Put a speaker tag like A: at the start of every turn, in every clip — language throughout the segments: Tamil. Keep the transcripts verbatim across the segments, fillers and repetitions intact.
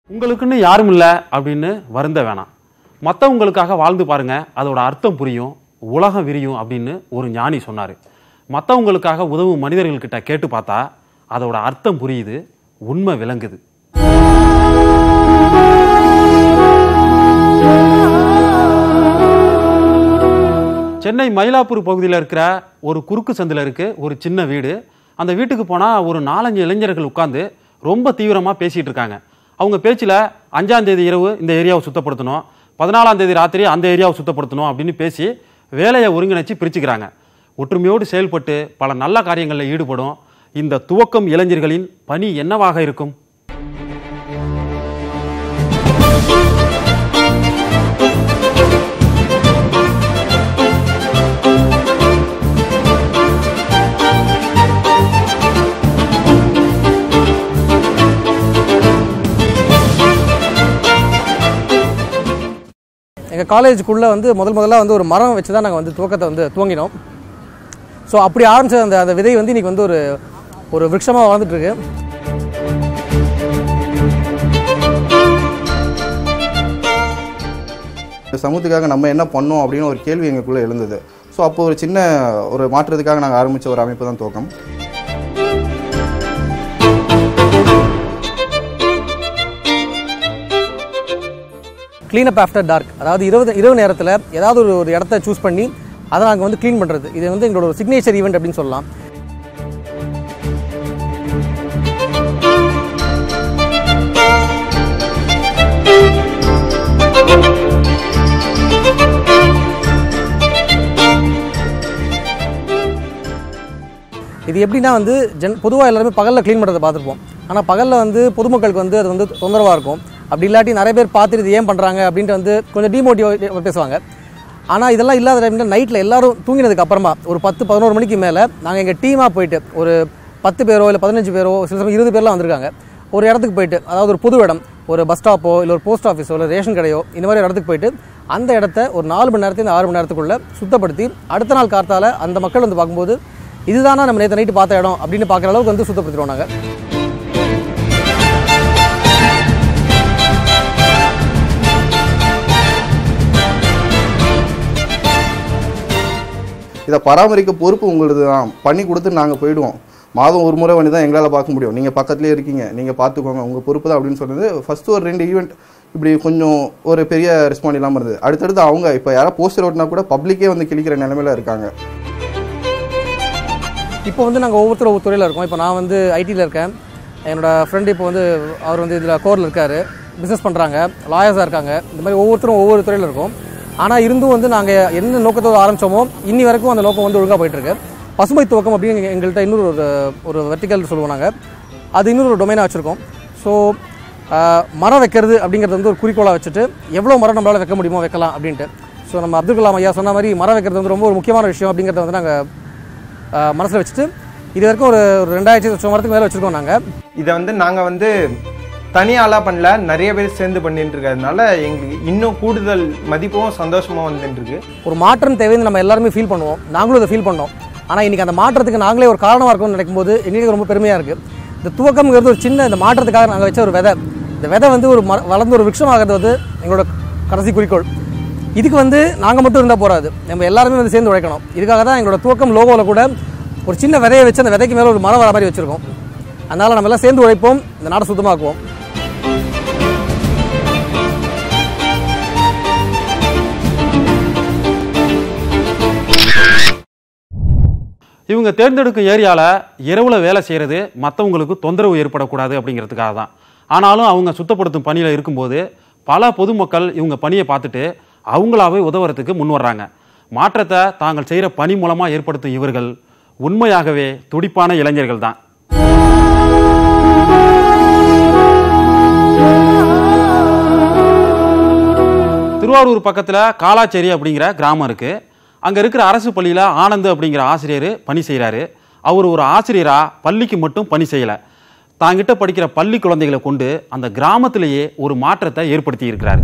A: உங்களுக்குன்னு யாரும் இல்லை அப்படின்னு வருந்த வேணாம். மற்றவங்களுக்காக வாழ்ந்து பாருங்க, அதோட அர்த்தம் புரியும், உலகம் விரியும் அப்படின்னு ஒரு ஞானி சொன்னார். மற்றவங்களுக்காக உதவும் மனிதர்கள்கிட்ட கேட்டு பார்த்தா அதோட அர்த்தம் புரியுது, உண்மை விளங்குது. சென்னை மயிலாப்பூர் பகுதியில் இருக்கிற ஒரு குறுக்கு சந்தில் இருக்கு ஒரு சின்ன வீடு. அந்த வீட்டுக்கு போனால் ஒரு நாலஞ்சு இளைஞர்கள் உட்காந்து ரொம்ப தீவிரமாக பேசிகிட்டு இருக்காங்க. அவங்க பேச்சில் அஞ்சாம் தேதி இரவு இந்த ஏரியாவை சுத்தப்படுத்தணும், பதினாலாம் தேதி ராத்திரி அந்த ஏரியாவை சுத்தப்படுத்தணும் அப்படின்னு பேசி வேலையை ஒருங்கிணைச்சு பிரிச்சுக்கிறாங்க. ஒற்றுமையோடு செயல்பட்டு பல நல்ல காரியங்களில் ஈடுபடும் இந்த துவக்கம் இளைஞர்களின் பணி என்னவாக இருக்கும்?
B: எங்கள் காலேஜுக்குள்ளே வந்து முதல் முதல்ல வந்து ஒரு மரம் வச்சு தான் நாங்கள் வந்து துவக்கத்தை வந்து துவங்கினோம். ஸோ அப்படி ஆரம்பித்த அந்த அந்த விதை வந்து இன்றைக்கி வந்து ஒரு ஒரு விருட்சமாக வளர்ந்துட்டுருக்கு.
C: இந்த சமூகத்துக்காக நம்ம என்ன பண்ணோம் அப்படின்னு ஒரு கேள்வி எங்களுக்குள்ளே எழுந்தது. ஸோ அப்போ ஒரு சின்ன ஒரு மாற்றத்துக்காக நாங்கள் ஆரம்பித்த ஒரு அமைப்பு தான் துவக்கம்.
B: க்ளீன் அப் ஆஃப்டர் டார்க், அதாவது இருபது இரவு நேரத்தில் ஏதாவது ஒரு ஒரு இடத்த சூஸ் பண்ணி அதை நாங்கள் வந்து க்ளீன் பண்ணுறது. இது வந்து எங்களோட ஒரு சிக்னேச்சர் ஈவெண்ட் அப்படின்னு சொல்லலாம். இது எப்படின்னா வந்து ஜென் பொதுவாக எல்லாருமே பகலில் க்ளீன் பண்ணுறதை பார்த்துருப்போம். ஆனால் பகலில் வந்து பொதுமக்களுக்கு வந்து அது வந்து தொந்தரவாக இருக்கும். அப்படி இல்லாட்டி நிறைய பேர் பார்த்துட்டு இது ஏன் பண்ணுறாங்க அப்படின்ட்டு வந்து கொஞ்சம் டிமோட்டிவ் பேசுவாங்க. ஆனால் இதெல்லாம் இல்லாத டைமில் நைட்டில் எல்லோரும் தூங்கினதுக்கு அப்புறமா ஒரு பத்து பதினோரு மணிக்கு மேலே நாங்கள் எங்கள் டீமாக போயிட்டு ஒரு பத்து பேரோ இல்லை பதினஞ்சு பேரோ சில சமயம் இருபது பேர்லாம் வந்திருக்காங்க. ஒரு இடத்துக்கு போயிட்டு, அதாவது ஒரு பொது இடம், ஒரு பஸ் ஸ்டாப்போ இல்லை ஒரு போஸ்ட் ஆஃபீஸோ இல்லை ரேஷன் கடையோ இந்த மாதிரி ஒரு இடத்துக்கு போயிட்டு அந்த இடத்த ஒரு நாலு மணி நேரத்துலேருந்து ஆறு மணி நேரத்துக்குள்ளே சுத்தப்படுத்தி அடுத்த நாள் கார்த்தால அந்த மக்கள் வந்து பார்க்கும்போது இதுதானா நம்ம நேற்று நைட்டு பார்த்த இடம் அப்படின்னு பார்க்குற அளவுக்கு வந்து சுத்தப்படுத்திடுவோம் நாங்கள்.
C: இதை பராமரிக்க பொறுப்பு உங்களது தான். பண்ணி கொடுத்து நாங்கள் போயிடுவோம். மாதம் ஒரு முறை வந்து தான் எங்களால் பார்க்க முடியும். நீங்கள் பக்கத்துலேயே இருக்கீங்க, நீங்கள் பார்த்துக்கோங்க, உங்கள் பொறுப்பு தான் அப்படின்னு சொன்னது. ஃபஸ்ட்டு ஒரு ரெண்டு ஈவெண்ட் இப்படி கொஞ்சம் ஒரு பெரிய ரெஸ்பாண்ட் இல்லாமல் இருந்தது. அடுத்தடுத்து அவங்க இப்போ யாராவது போஸ்டர் ஓட்டினா கூட பப்ளிக்கே வந்து கிழிக்கிற நிலைமையில் இருக்காங்க.
B: இப்போ வந்து நாங்கள் ஒவ்வொருத்தரும் ஒவ்வொரு துறையில் இருக்கோம். இப்போ நான் வந்து ஐடியில் இருக்கேன். என்னோடய ஃப்ரெண்டு இப்போ வந்து அவர் வந்து இதில் கோரில் இருக்கார், பிஸ்னஸ் பண்ணுறாங்க, லாயர்ஸாக இருக்காங்க. இந்த மாதிரி ஒவ்வொருத்தரும் ஒவ்வொரு துறையில் இருக்கோம். ஆனால் இருந்தும் வந்து நாங்கள் என்ன நோக்கத்தோடு ஆரம்பித்தோமோ இன்னி வரைக்கும் அந்த நோக்கம் வந்து ஒழுங்காக போயிட்டுருக்கு. பசுமை துவக்கம் அப்படின்னு எங்கள்கிட்ட இன்னொரு ஒரு ஒரு வெர்டிக்கல் சொல்லுவோம் நாங்கள். அது இன்னொரு ஒரு டொமைனாக வச்சுருக்கோம். ஸோ மரம் வைக்கிறது அப்படிங்கிறது வந்து ஒரு குறிக்கோளாக வச்சுட்டு எவ்வளோ மரம் நம்மளால் வைக்க முடியுமோ வைக்கலாம் அப்படின்ட்டு. ஸோ நம்ம அப்துல் கலாம் ஐயா சொன்ன மாதிரி மரம் வைக்கிறது வந்து ரொம்ப ஒரு முக்கியமான விஷயம் அப்படிங்கிறத வந்து நாங்கள் மனசில் வச்சுட்டு இது வரைக்கும் ஒரு ரெண்டாயிரத்தி லட்சம் மரத்துக்கு மேலே வச்சுருக்கோம் நாங்கள்.
D: இதை வந்து நாங்கள் வந்து தனியாலாம் பண்ணல, நிறைய பேர் சேர்ந்து பண்ணிட்டு இருக்கிறதுனால எங்களுக்கு இன்னும் கூடுதல் மதிப்பும் சந்தோஷமாக வந்துட்டு இருக்கு.
B: ஒரு மாற்றம் தேவைன்னு நம்ம எல்லாருமே ஃபீல் பண்ணுவோம், நாங்களும் அதை ஃபீல் பண்ணோம். ஆனால் இன்றைக்கி அந்த மாற்றத்துக்கு நாங்களே ஒரு காரணமாக இருக்கும்னு நினைக்கும் போது எங்களுக்கு ரொம்ப பெருமையாக இருக்குது. இந்த துவக்கம்ங்கிறது ஒரு சின்ன இந்த மாற்றத்துக்காக நாங்கள் வச்ச ஒரு விதை. இந்த விதை வந்து ஒரு ம வளர்ந்து ஒரு விருட்சமாகிறது வந்து எங்களோட கடைசி குறிக்கோள். இதுக்கு வந்து நாங்கள் மட்டும் இருந்தால் போகாது, நம்ம எல்லாருமே வந்து சேர்ந்து உழைக்கணும். இதுக்காக தான் எங்களோட துவக்கம் லோகோவில் கூட ஒரு சின்ன விதையை வச்சு அந்த விதைக்கு மேலே ஒரு மரம் வர மாதிரி வச்சுருக்கோம். அதனால் நம்ம எல்லாம் சேர்ந்து உழைப்போம், இந்த நாடை சுத்தமாக்குவோம்.
A: இவங்க தேர்ந்தெடுக்கும் ஏரியாவில் இரவில் வேலை செய்கிறது மற்றவங்களுக்கு தொந்தரவு ஏற்படக்கூடாது அப்படிங்கிறதுக்காக தான். ஆனாலும் அவங்க சுத்தப்படுத்தும் பணியில் இருக்கும்போது பல பொதுமக்கள் இவங்க பணியை பார்த்துட்டு அவங்களாவே உதவுறதுக்கு முன் வர்றாங்க. மாற்றத்தை தாங்கள் செய்கிற பணி மூலமாக ஏற்படுத்தும் இவர்கள் உண்மையாகவே துடிப்பான இளைஞர்கள் தான். திருவாரூர் பக்கத்தில் காலாச்சேரி அப்படிங்கிற கிராமம் இருக்குது. அங்கே இருக்கிற அரசு பள்ளியில் ஆனந்த் அப்படிங்கிற ஆசிரியர் பணி செய்கிறாரு. அவர் ஒரு ஆசிரியராக பள்ளிக்கு மட்டும் பணி செய்யலை, தாங்கிட்ட படிக்கிற பள்ளி குழந்தைகளை கொண்டு அந்த கிராமத்திலேயே ஒரு மாற்றத்தை ஏற்படுத்தி இருக்கிறார்.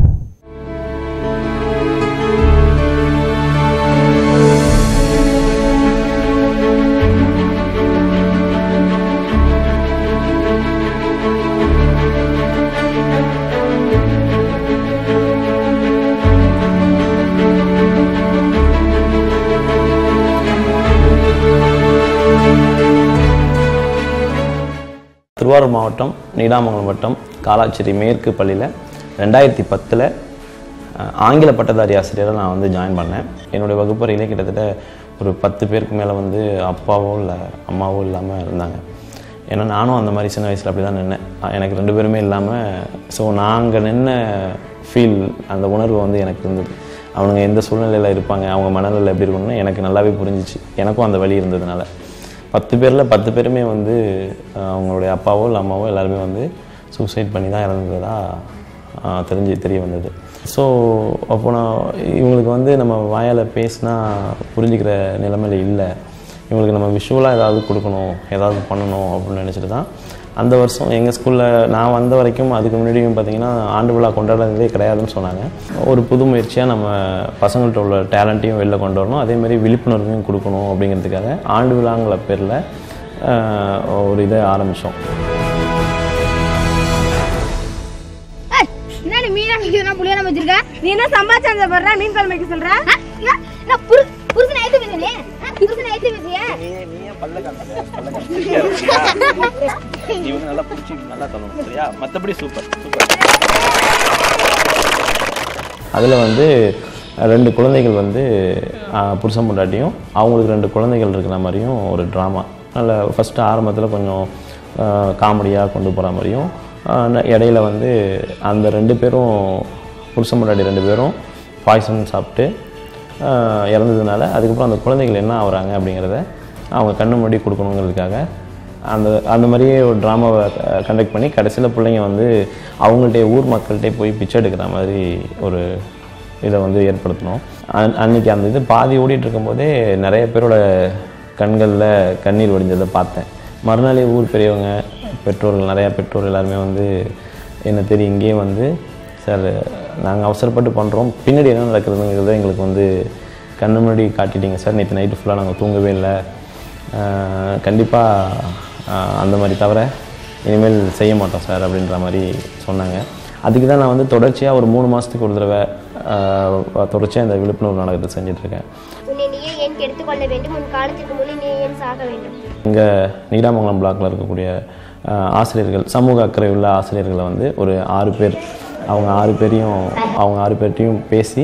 E: திருவாரூர் மாவட்டம் நீடாமங்கலம் வட்டம் காலாச்சேரி மேற்கு பள்ளியில் ரெண்டாயிரத்தி பத்தில் ஆங்கில பட்டதாரி ஆசிரியராக நான் வந்து ஜாயின் பண்ணேன். என்னுடைய வகுப்பறையிலே கிட்டத்தட்ட ஒரு பத்து பேருக்கு மேலே வந்து அப்பாவோ இல்லை அம்மாவோ இல்லாமல் இருந்தாங்க. ஏன்னா நானும் அந்த மாதிரி சின்ன வயசில் அப்படி தான் நின்னேன். எனக்கு ரெண்டு பேருமே இல்லாமல் ஸோ நாங்கள் நின்ன ஃபீல் அந்த உணர்வு வந்து எனக்கு இருந்தது. அவனுங்க எந்த சூழ்நிலையில் இருப்பாங்க, அவங்க மனநிலையில் எப்படி இருக்கணும்னு எனக்கு நல்லாவே புரிஞ்சிச்சு. எனக்கும் அந்த வழி இருந்ததுனால பத்து பேரில் பத்து பேருமே வந்து அவங்களுடைய அப்பாவோ இல்லை அம்மாவோ எல்லாருமே வந்து சூசைட் பண்ணி தான் இறந்ததா தெரிஞ்சு தெரிய வந்தது. ஸோ அப்போ நான் இவங்களுக்கு வந்து நம்ம வாயால் பேசினா புரிஞ்சுக்கிற நிலைமையில் இல்லை, இவங்களுக்கு நம்ம விஷுவலாக ஏதாவது கொடுக்கணும், ஏதாவது பண்ணணும் அப்படின்னு நினச்சிட்டு தான் அந்த வருஷம் எங்கள் ஸ்கூலில் நான் வந்த வரைக்கும் அதுக்கு முன்னாடியும் பார்த்திங்கன்னா ஆண்டு விழா கொண்டாடுறதே கிடையாதுன்னு சொன்னாங்க. ஒரு புது முயற்சியாக நம்ம பசங்கள்கிட்ட உள்ள டேலண்ட்டையும் வெளில கொண்டு வரணும், அதேமாதிரி விழிப்புணர்வையும் கொடுக்கணும் அப்படிங்கிறதுக்காக ஆண்டு விழாங்கிற பேரில் ஒரு இதை ஆரம்பித்தோம்.
F: மீனா மிக்கிறா புளியா நம்ம வச்சிருக்க நீ என்ன சம்பாதிச்சா பண்ற மீன் குழம்பு வைக்க சொல்ற நான் புருஷனை ஐத்து பேசுறே புருஷனை ஐத்து பேசிய நீ நீ பல்ல காட்டுற பல்ல காட்டுற நீ வந்து நல்லா புடிச்சி நல்லா தள்ளணும் சரியா மத்தபடி சூப்பர் சூப்பர்.
E: அதில் வந்து ரெண்டு குழந்தைகள் வந்து புருஷன் பொண்டாட்டியும் அவங்களுக்கு ரெண்டு குழந்தைகள் இருக்கிற மாதிரியும் ஒரு ட்ராமா நல்ல ஃபஸ்ட்டு ஆரம்பத்தில் கொஞ்சம் காமெடியாக கொண்டு போகிற மாதிரியும் இடையில வந்து அந்த ரெண்டு பேரும் புருஷன் பொண்டாட்டி ரெண்டு பேரும் பாய்சன் சாப்பிட்டு இறந்ததுனால அதுக்கப்புறம் அந்த குழந்தைகள் என்ன ஆகுறாங்க அப்படிங்கிறத அவங்க கண்ணு முன்னாடி கொடுக்கணுங்கிறதுக்காக அந்த அந்த மாதிரியே ஒரு ட்ராமாவை கண்டக்ட் பண்ணி கடைசியில் பிள்ளைங்க வந்து அவங்கள்ட்டே ஊர் மக்கள்கிட்டே போய் பிச்சை எடுக்கிற மாதிரி ஒரு இதை வந்து ஏற்படுத்தணும். அன் அன்றைக்கி அந்த இது பாதி ஓடிட்டு இருக்கும்போதே நிறைய பேரோட கண்களில் கண்ணீர் வடிஞ்சதை பார்த்தேன். மறுநாளே ஊர் பெரியவங்க பெற்றோர்கள் நிறையா பெற்றோர் எல்லாருமே வந்து என்ன தெரியும் இங்கேயே வந்து சார் நாங்கள் அவசரப்பட்டு பண்ணுறோம், பின்னாடி என்ன நடக்குதுங்கிறத எங்களுக்கு வந்து கண்ணு முன்னாடி காட்டிட்டீங்க சார், நேற்று நைட்டு ஃபுல்லாக நாங்கள் தூங்கவே இல்லை, கண்டிப்பாக அந்த மாதிரி தவிர இனிமேல் செய்ய மாட்டோம் சார் அப்படின்ற மாதிரி சொன்னாங்க. அதுக்கு தான் நான் வந்து தொடர்ச்சியாக ஒரு மூணு மாதத்துக்கு ஒரு தடவை தொடர்ச்சியாக இந்த விழிப்புணர்வு நாடகத்தை செஞ்சிட்ருக்கேன். இங்கே நீடாமங்கலம் பிளாக்கில் இருக்கக்கூடிய ஆசிரியர்கள் சமூக அக்கறை உள்ள ஆசிரியர்களை வந்து ஒரு ஆறு பேர் அவங்க ஆறு பேரையும் அவங்க ஆறு பேர்ட்டையும் பேசி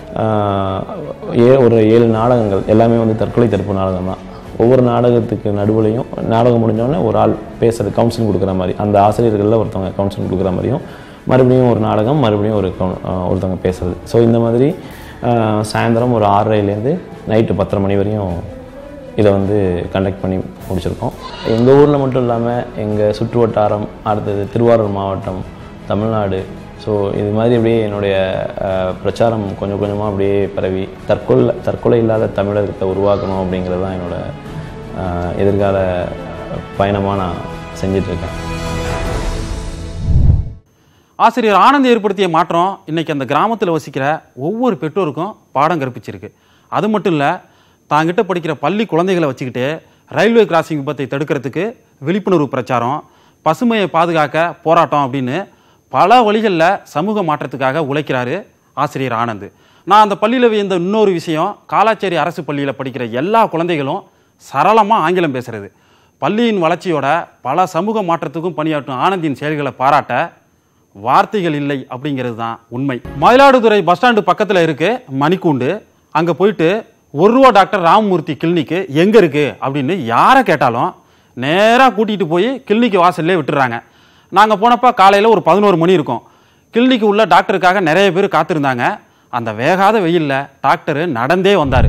E: ஏ ஒரு ஏழு நாடகங்கள் எல்லாமே வந்து தற்கொலை தடுப்பு நாடகம் தான். ஒவ்வொரு நாடகத்துக்கு நடுவுலையும் நாடகம் முடிஞ்சோடனே ஒரு ஆள் பேசுகிறது கவுன்சிலிங் கொடுக்குற மாதிரி அந்த ஆசிரியர்களில் ஒருத்தவங்க கவுன்சிலிங் கொடுக்குற மாதிரியும் மறுபடியும் ஒரு நாடகம் மறுபடியும் ஒரு ஒருத்தவங்க பேசுகிறது. ஸோ இந்த மாதிரி சாயந்தரம் ஒரு ஆறரைலேருந்து நைட்டு பத்தரை மணி வரையும் இதை வந்து கண்டக்ட் பண்ணி முடிச்சிருக்கோம். எங்கள் ஊரில் மட்டும் இல்லாமல் எங்கள் சுற்று வட்டாரம் அடுத்தது திருவாரூர் மாவட்டம் தமிழ்நாடு ஸோ இது மாதிரி அப்படியே என்னுடைய பிரச்சாரம் கொஞ்சம் கொஞ்சமாக அப்படியே பரவி தற்கொலை தற்கொலை இல்லாத தமிழகத்தை உருவாக்கணும் அப்படிங்கிறது தான் என்னோடய எதிர்கால பயணமாக நான் செஞ்சிட்ருக்கேன்.
A: ஆசிரியர் ஆனந்த் ஏற்படுத்திய மாற்றம் இன்றைக்கி அந்த கிராமத்தில் வசிக்கிற ஒவ்வொரு பெற்றோருக்கும் பாடம் கற்பிச்சிருக்கு. அது மட்டும் இல்லை, தாங்கிட்ட படிக்கிற பள்ளி குழந்தைகளை வச்சுக்கிட்டு ரயில்வே கிராசிங் விபத்தை தடுக்கிறதுக்கு விழிப்புணர்வு பிரச்சாரம், பசுமையை பாதுகாக்க போராட்டம் அப்படின்னு பல வழிகளில் சமூக மாற்றத்துக்காக உழைக்கிறாரு ஆசிரியர் ஆனந்த். நான் அந்த பள்ளியில் வியந்த இன்னொரு விஷயம், காலாச்சேரி அரசு பள்ளியில் படிக்கிற எல்லா குழந்தைகளும் சரளமாக ஆங்கிலம் பேசுகிறது. பள்ளியின் வளர்ச்சியோட பல சமூக மாற்றத்துக்கும் பணியாற்றும் ஆனந்தின் செயல்களை பாராட்ட வார்த்தைகள் இல்லை அப்படிங்கிறது தான் உண்மை. மயிலாடுதுறை பஸ் ஸ்டாண்டு பக்கத்தில் இருக்கு மணிக்கூண்டு. அங்கே போயிட்டு ஒரு ரூபா டாக்டர் ராமமூர்த்தி கிளினிக்கு எங்கே இருக்குது அப்படின்னு யாரை கேட்டாலும் நேராக கூட்டிகிட்டு போய் கிளினிக்கு வாசல்லே விட்டுறாங்க. நாங்கள் போனப்போ காலையில் ஒரு பதினோரு மணி இருக்கும். கிளினிக்கு உள்ள டாக்டருக்காக நிறைய பேர் காத்திருந்தாங்க. அந்த வேகாத வெயிலில் டாக்டர் நடந்தே வந்தார்.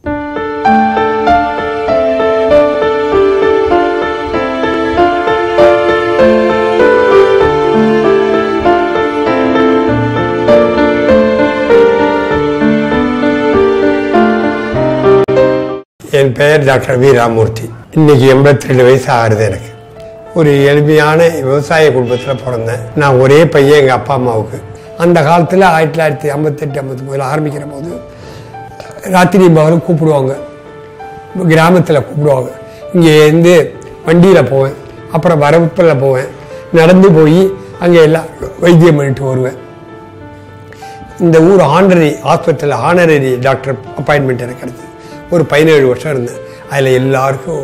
G: என் பெயர் டாக்டர் வி ராமமூர்த்தி. இன்னைக்கு எண்பத்தி ரெண்டு வயசு ஆகுது. எனக்கு ஒரு எளிமையான விவசாய குடும்பத்தில் பிறந்தேன். நான் ஒரே பையன் எங்கள் அப்பா அம்மாவுக்கு. அந்த காலத்தில் ஆயிரத்தி தொள்ளாயிரத்தி ஐம்பத்தெட்டு ஐம்பத்தொம்பதில் ஆரம்பிக்கிற போது ராத்திரி பகலும் கூப்பிடுவாங்க, கிராமத்தில் கூப்பிடுவாங்க. இங்கே இருந்து வண்டியில் போவேன், அப்புறம் வரப்பில் போவேன், நடந்து போய் அங்கே எல்லாம் வைத்தியம் பண்ணிட்டு வருவேன். இந்த ஊர் ஆனரரி ஹாஸ்பிட்டலில் ஆனரரி டாக்டர் அப்பாயின்மெண்ட் எனக்கு கிடைச்சது. ஒரு பதினேழு வருஷம் இருந்தேன். அதில் எல்லாருக்கும்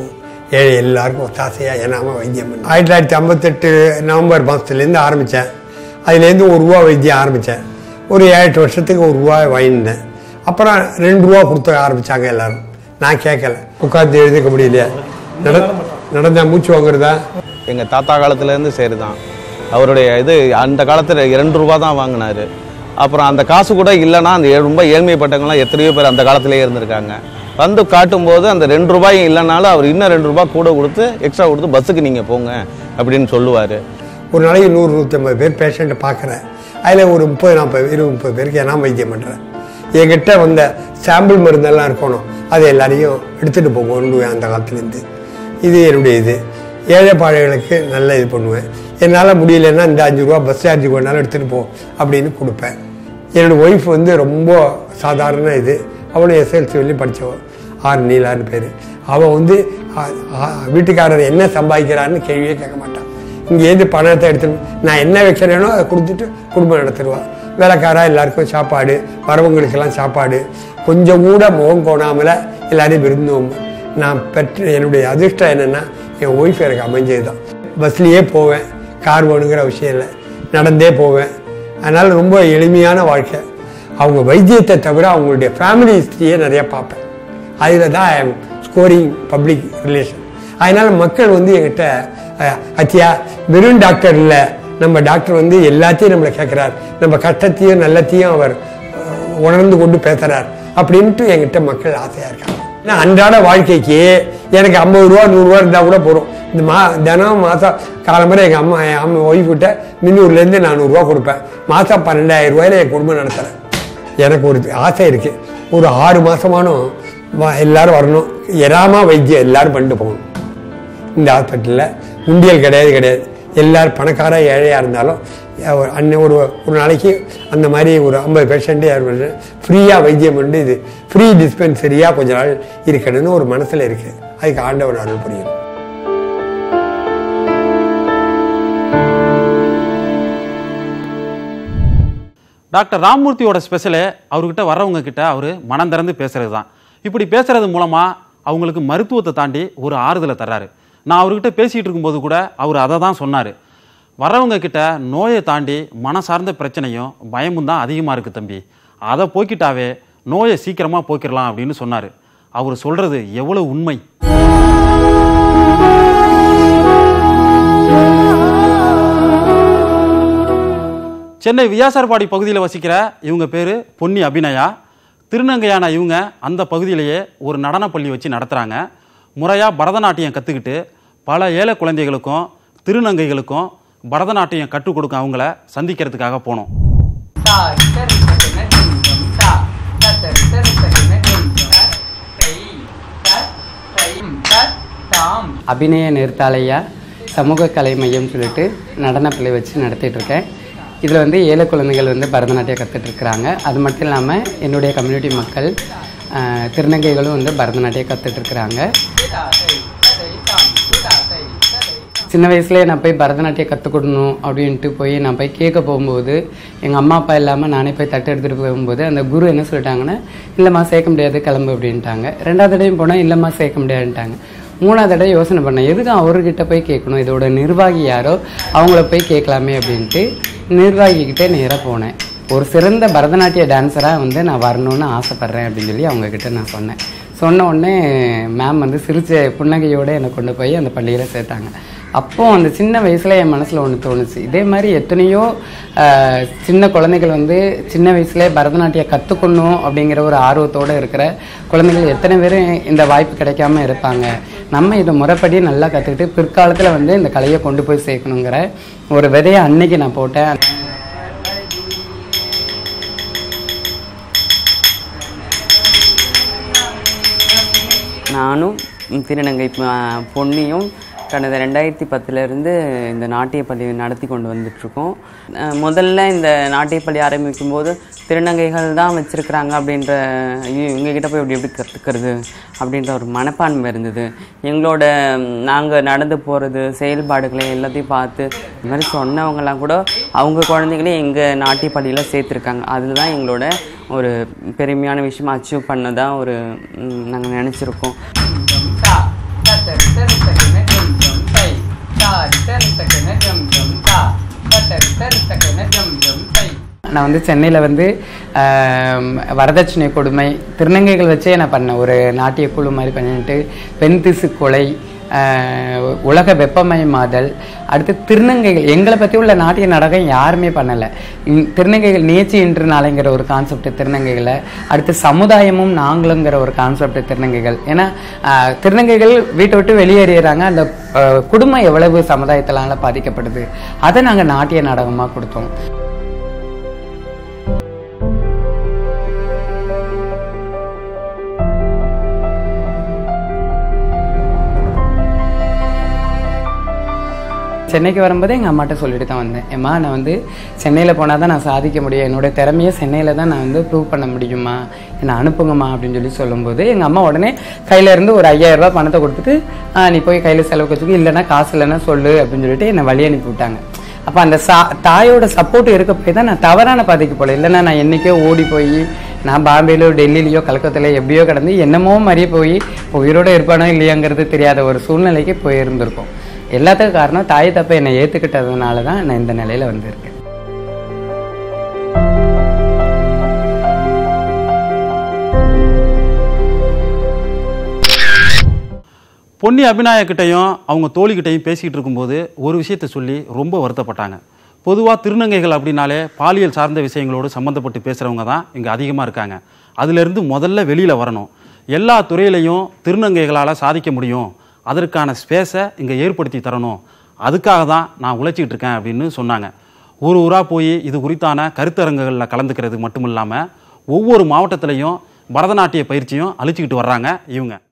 G: ஏழை எல்லாருக்கும் ஒத்தாசையாக என்னாமல் வைத்தியம் பண்ணேன். ஆயிரத்தி தொள்ளாயிரத்தி ஐம்பத்தெட்டு நவம்பர் மாதத்துலேருந்து ஆரம்பித்தேன். அதுலேருந்து ஒரு ரூபா வைத்தியம் ஆரம்பித்தேன். ஒரு ஏழு எட்டு வருஷத்துக்கு ஒரு ரூபா வாங்கினேன். அப்புறம் ரெண்டு ரூபா கொடுத்து ஆரம்பித்தாங்க எல்லோரும். நான் கேட்கல, உட்காந்து எழுதிக்க முடியலையா, நட நடந்தா மூச்சு வாங்குறதா.
H: எங்கள் தாத்தா காலத்துலேருந்து சரி தான். அவருடைய இது அந்த காலத்தில் இரண்டு ரூபா தான் வாங்கினார். அப்புறம் அந்த காசு கூட இல்லைன்னா அந்த ரொம்ப ஏழ்மைப்பட்டவங்களாம் எத்தனையோ பேர் அந்த காலத்திலே இருந்திருக்காங்க. வந்து காட்டும்போது அந்த ரெண்டு ரூபாயும் இல்லைனாலும் அவர் இன்னும் ரெண்டு ரூபாய் கூட கொடுத்து எக்ஸ்ட்ரா கொடுத்து பஸ்ஸுக்கு நீங்கள் போங்க அப்படின்னு சொல்லுவார்.
G: ஒரு நாளைக்கு நூறு நூற்றம்பது பேர் பேஷண்ட்டை பார்க்குறேன். அதில் ஒரு முப்பது நாற்பது இருபது முப்பது பேருக்கு நான் வைத்தியம் பண்ணுறேன். என்கிட்ட வந்த சாம்பிள் மருந்தெல்லாம் இருக்கணும், அதை எல்லாரையும் எடுத்துகிட்டு போகணும் அந்த காலத்துலேருந்து. இது என்னுடைய இது. ஏழை பாழைகளுக்கு நல்ல இது பண்ணுவேன். என்னால் முடியலன்னா இந்த அஞ்சு ரூபா பஸ் சார்ஜுக்கு வேணாலும் எடுத்துகிட்டு போ அப்படின்னு கொடுப்பேன். என்னோடய ஒய்ஃப் வந்து ரொம்ப சாதாரண இது. அவளும் எஸ்எல்சி சொல்லி படித்தவள், ஆறு நீலான்னு பேர். அவள் வந்து வீட்டுக்காரர் என்ன சம்பாதிக்கிறான்னு கேள்வியே கேட்க மாட்டான். இங்கேருந்து பணத்தை எடுத்துட்டு நான் என்ன வைக்கிறேனோ அதை கொடுத்துட்டு குடும்பம் நடத்துடுவாள். வேலைக்காரா எல்லாருக்கும் சாப்பாடு, வரவங்களுக்கெல்லாம் சாப்பாடு, கொஞ்சம் கூட முகம் கோணாமல் எல்லாரையும் விருந்துவோம். நான் பெற்ற என்னுடைய அதிர்ஷ்டம் என்னென்னா என் ஒய்ஃப் எனக்கு அமைஞ்சது தான். பஸ்லேயே போவேன், கார் வேணுங்கிற விஷயம் இல்லை, நடந்தே போவேன். அதனால் ரொம்ப எளிமையான வாழ்க்கை. அவங்க வைத்தியத்தை தவிர அவங்களுடைய ஃபேமிலி ஹிஸ்ட்ரியை நிறையா பார்ப்பேன். அதில் தான் I am scoring public relation. அதனால் மக்கள் வந்து என்கிட்ட அத்தியா வெறும் டாக்டர் இல்லை, நம்ம டாக்டர் வந்து எல்லாத்தையும் நம்மளை கேட்குறார், நம்ம கஷ்டத்தையும் நல்லத்தையும் அவர் உணர்ந்து கொண்டு பேசுகிறார் அப்படின்ட்டு என்கிட்ட மக்கள் ஆசையாக இருக்காங்க. ஏன்னா அன்றாட வாழ்க்கைக்கு எனக்கு ஐம்பது ரூபா நூறுரூவா இருந்தால் கூட போகிறோம். இந்த மா தினம் மாதம் காலம்பரை எங்கள் அம்மா என் அம்மா ஒய்ஃப்கிட்ட முந்நூறுலேருந்து நானூறுரூவா கொடுப்பேன். மாதம் பன்னெண்டாயிரம் ரூபாயில் என் குடும்பம் நடத்துகிறேன். எனக்கு ஒரு ஆசை இருக்குது, ஒரு ஆறு மாதமானும் எல்லோரும் வரணும், எறாமா வைத்தியம் எல்லோரும் பண்ணிட்டு போகணும். இந்த ஹாஸ்பிட்டலில் உண்டியல் கிடையாது கிடையாது எல்லோரும் பணக்கார ஏழையாக இருந்தாலும் அன்னை ஒரு ஒரு நாளைக்கு அந்த மாதிரி ஒரு ஐம்பது பேஷண்ட்டு ஃப்ரீயாக வைத்தியம் பண்ணி இது ஃப்ரீ டிஸ்பென்சரியாக கொஞ்ச நாள் இருக்கணும்னு ஒரு மனசில் இருக்குது. அதுக்கு ஆண்டவர் அருள் புரியும்.
A: டாக்டர் ராமமூர்த்தியோட ஸ்பெஷலே அவர்கிட்ட வர்றவங்க கிட்ட அவர் மனம் திறந்து பேசுறது தான். இப்படி பேசுறது மூலமாக அவங்களுக்கு மருத்துவத்தை தாண்டி ஒரு ஆறுதலை தர்றாரு. நான் அவர்கிட்ட பேசிகிட்டு இருக்கும்போது கூட அவர் அதை தான் சொன்னார். வர்றவங்க கிட்ட நோயை தாண்டி மன சார்ந்த பிரச்சனையும் பயமும் தான் அதிகமாக இருக்குது தம்பி, அதை போக்கிட்டாவே நோயை சீக்கிரமாக போக்கிடலாம் அப்படின்னு சொன்னார். அவர் சொல்கிறது எவ்வளோ உண்மை. சென்னை வியாசார்பாடி பகுதியில் வசிக்கிற இவங்க பேர் பொன்னி அபிநயா. திருநங்கையான இவங்க அந்த பகுதியிலேயே ஒரு நடனப்பள்ளி வச்சு நடத்துகிறாங்க. முறையாக பரதநாட்டியம் கற்றுக்கிட்டு பல ஏழை குழந்தைகளுக்கும் திருநங்கைகளுக்கும் பரதநாட்டியம் கற்றுக் கொடுக்க அவங்கள சந்திக்கிறதுக்காக போனோம்.
I: அபிநய நிறுத்தாலையா சமூக கலை மையம் சொல்லிட்டு நடனப்பள்ளி வச்சு நடத்திட்டு இருக்கேன். இதில் வந்து ஏழை குழந்தைகள் வந்து பரதநாட்டியம் கற்றுட்ருக்குறாங்க. அது மட்டும் இல்லாமல் என்னுடைய கம்யூனிட்டி மக்கள் திருநங்கைகளும் வந்து பரதநாட்டியம் கற்றுட்ருக்குறாங்க. சின்ன வயசுலேயே நான் போய் பரதநாட்டியம் கற்றுக்கொடணும் அப்படின்ட்டு போய் நான் போய் கேட்க போகும்போது எங்கள் அம்மா அப்பா இல்லாமல் நானே போய் தட்டு எடுத்துகிட்டு போகும்போது அந்த குரு என்ன சொல்லிட்டாங்கன்னா, இல்லைம்மா சேர்க்க முடியாது கிளம்பு அப்படின்ட்டாங்க. ரெண்டாவது தடவையும் போனால் இல்லைம்மா சேர்க்க முடியாதுன்ட்டாங்க. மூணாவது தடவை யோசனை பண்ணேன், எதுக்கு அவர்கிட்ட போய் கேட்கணும், இதோட நிர்வாகி யாரோ அவங்கள போய் கேட்கலாமே அப்படின்ட்டு நிர்வாகிக்கிட்டே நேராக போனேன். ஒரு சிறந்த பரதநாட்டிய டான்ஸராக வந்து நான் வரணும்னு ஆசைப்பட்றேன் அப்படின்னு சொல்லி அவங்கக்கிட்ட நான் சொன்னேன். சொன்ன உடனே மேம் வந்து சிரிச்ச புன்னகையோடு என்னை கொண்டு போய் அந்த பள்ளியில் சேர்த்தாங்க. அப்போது அந்த சின்ன வயசில் என் மனசில் ஒன்று தோணுச்சு, இதே மாதிரி எத்தனையோ சின்ன குழந்தைகள் வந்து சின்ன வயசுலேயே பரதநாட்டியம் கற்றுக்கணும் அப்படிங்கிற ஒரு ஆர்வத்தோடு இருக்கிற குழந்தைகள் எத்தனை பேர் இந்த வாய்ப்பு கிடைக்காம இருப்பாங்க. நம்ம இதை முறைப்படி நல்லா கற்றுக்கிட்டு பிற்காலத்தில் வந்து இந்த கலையை கொண்டு போய் சேர்க்கணுங்கிற ஒரு விதையை அன்னைக்கு நான் போட்டேன். நானும் திருநங்கை பொன்னியும் கடந்த ரெண்டாயிரத்தி பத்துலேருந்து இந்த நாட்டியப்பள்ளி நடத்தி கொண்டு வந்துட்ருக்கோம். முதல்ல இந்த நாட்டியப்பள்ளி ஆரம்பிக்கும் போது திருநங்கைகள் தான் வச்சுருக்குறாங்க அப்படின்ற, இவங்ககிட்ட போய் எப்படி எப்படி கற்றுக்கிறது அப்படின்ற ஒரு மனப்பான்மை இருந்தது. எங்களோட நாங்கள் நடந்து போகிறது செயல்பாடுகளை எல்லாத்தையும் பார்த்து இந்த மாதிரி சொன்னவங்களாம் கூட அவங்க குழந்தைங்களே எங்கள் நாட்டியப்பள்ளியில் சேர்த்துருக்காங்க. அதில் தான் எங்களோட ஒரு பெருமையான விஷயமா அச்சீவ் பண்ணதான் ஒரு நாங்கள் நினச்சிருக்கோம். நான் வந்து சென்னையில் வந்து வரதட்சணை கொடுமை திருநங்கைகள் வச்சே நான் பண்ணேன். ஒரு நாட்டிய குழு மாதிரி பண்ணிட்டு பெண் திசு கொலை, உலக வெப்பமயமாதல், அடுத்து திருநங்கைகள் எங்களை பற்றி உள்ள நாட்டிய நாடகம் யாருமே பண்ணலை. திருநங்கைகள் நேர்ச்சி இன்று நாளைங்கிற ஒரு கான்செப்ட் திருநங்கைகளை, அடுத்து சமுதாயமும் நாங்களுங்கிற ஒரு கான்செப்ட் திருநங்கைகள். ஏன்னா திருநங்கைகள் வீட்டை விட்டு வெளியேறாங்க, அந்த குடும்பம் எவ்வளவு சமுதாயத்தினால பாதிக்கப்படுது, அதை நாங்கள் நாட்டிய நாடகமாக கொடுத்தோம். சென்னைக்கு வரும்போது எங்கள் அம்மாட்ட சொல்லிட்டு தான் வந்தேன். ஏம்மா நான் வந்து சென்னையில் போனால் தான் நான் சாதிக்க முடியும், என்னோடய திறமையை சென்னையில் தான் நான் வந்து ப்ரூவ் பண்ண முடியுமா, என்னை அனுப்புங்கம்மா அப்படின்னு சொல்லி சொல்லும்போது எங்கள் அம்மா உடனே கையிலேருந்து ஒரு ஐயாயிரம் ரூபா பணத்தை கொடுத்துட்டு நீ போய் கையில் செலவுக்கு வச்சுக்கோ, இல்லைன்னா காசு இல்லைன்னா சொல்லு அப்படின்னு சொல்லிட்டு என்னை வழி அனுப்பி விட்டாங்க. அப்போ அந்த சா தாயோட சப்போர்ட் இருக்க போய் தான் நான் தவறான பாதைக்கு போகல. இல்லைன்னா நான் என்றைக்கோ ஓடி போய் நான் பாம்பேலையோ டெல்லியிலையோ கல்கத்தாலையோ எப்படியோ கிடந்து என்னமோ மாதிரியே போய் உயிரோடு இருப்பானோ இல்லையாங்கிறது தெரியாத ஒரு சூழ்நிலைக்கு போயிருந்திருக்கோம். எல்லாத்துக்கும் காரணம் தாய் தப்பை என்னை ஏற்றுக்கிட்டதுனால தான் நான் இந்த நிலையில் வந்திருக்கேன்.
A: பொன்னி அபிநாயக்கிட்டையும் அவங்க தோழிக்கிட்டையும் பேசிக்கிட்டு இருக்கும்போது ஒரு விஷயத்தை சொல்லி ரொம்ப வருத்தப்பட்டாங்க. பொதுவாக திருநங்கைகள் அப்படின்னாலே பாலியல் சார்ந்த விஷயங்களோடு சம்மந்தப்பட்டு பேசுகிறவங்க தான் இங்கே அதிகமாக இருக்காங்க. அதிலிருந்து முதல்ல வெளியில் வரணும். எல்லா துறையிலையும் திருநங்கைகளால் சாதிக்க முடியும், அதற்கான ஸ்பேஸை இங்கே ஏற்படுத்தி தரணும், அதுக்காக தான் நான் உழைச்சிக்கிட்டு இருக்கேன் அப்படின்னு சொன்னாங்க. ஒரு ஊராக போய் இது குறித்தான கருத்தரங்குகளில் கலந்துக்கிறது மட்டும் இல்லாமல் ஒவ்வொரு மாவட்டத்திலையும் பரதநாட்டிய பயிற்சியும் அளிச்சுக்கிட்டு வர்றாங்க இவங்க.